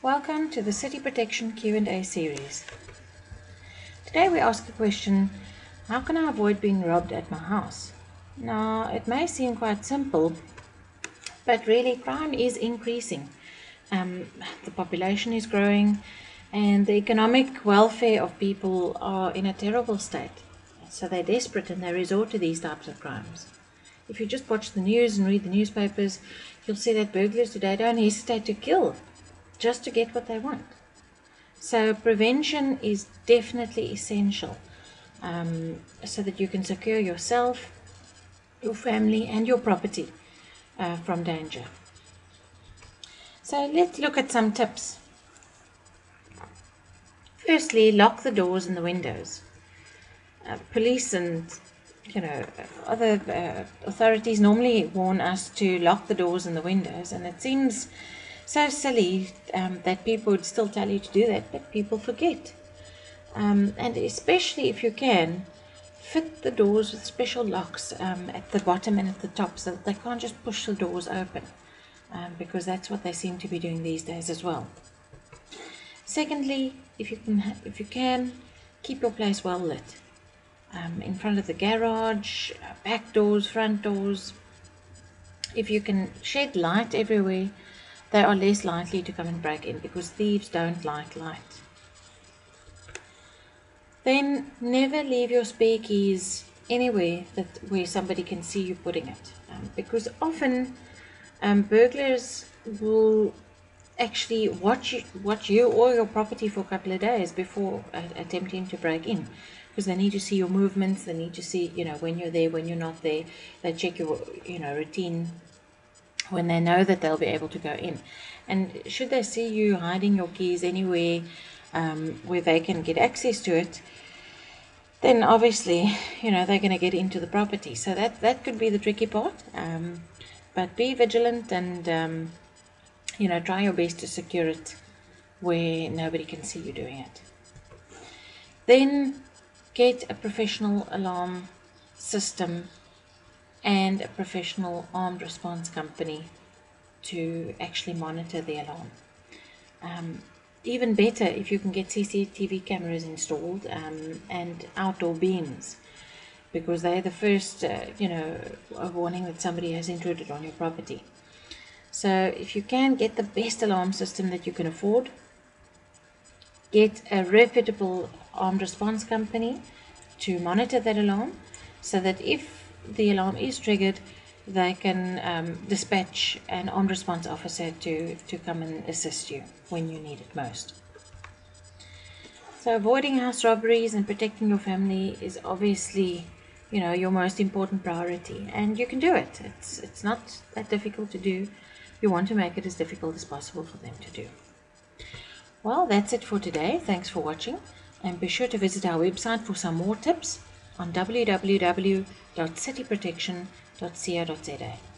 Welcome to the Citi Protection Q&A series. Today we ask the question, how can I avoid being robbed at my house? Now, it may seem quite simple, but really crime is increasing. The population is growing and the economic welfare of people are in a terrible state. So they're desperate and they resort to these types of crimes. If you just watch the news and read the newspapers, you'll see that burglars today don't hesitate to kill just to get what they want. So prevention is definitely essential so that you can secure yourself, your family and your property from danger. So let's look at some tips. Firstly, lock the doors and the windows. Police and other authorities normally warn us to lock the doors and the windows, and it seems so silly that people would still tell you to do that, but people forget. And especially if you can, fit the doors with special locks at the bottom and at the top so that they can't just push the doors open, because that's what they seem to be doing these days as well. Secondly, if you can, keep your place well lit. In front of the garage, back doors, front doors. If you can shed light everywhere, they are less likely to come and break in because thieves don't like light. Then never leave your spare keys anywhere where somebody can see you putting it, because often burglars will actually watch you or your property for a couple of days before attempting to break in, because they need to see your movements, they need to see when you're there, when you're not there. They check your routine when they know that they'll be able to go in. And should they see you hiding your keys anywhere where they can get access to it, then obviously they're going to get into the property. So that could be the tricky part, but be vigilant and try your best to secure it where nobody can see you doing it. Then get a professional alarm system and a professional armed response company to actually monitor the alarm. Even better if you can get CCTV cameras installed and outdoor beams, because they're the first warning that somebody has intruded on your property. So if you can, get the best alarm system that you can afford. Get a reputable armed response company to monitor that alarm, so that if the alarm is triggered, they can dispatch an armed response officer to come and assist you when you need it most. So avoiding house robberies and protecting your family is obviously your most important priority, and you can do it. It's not that difficult to do. You want to make it as difficult as possible for them to do. Well, that's it for today. Thanks for watching, and be sure to visit our website for some more tips on www.citiprotection.co.za.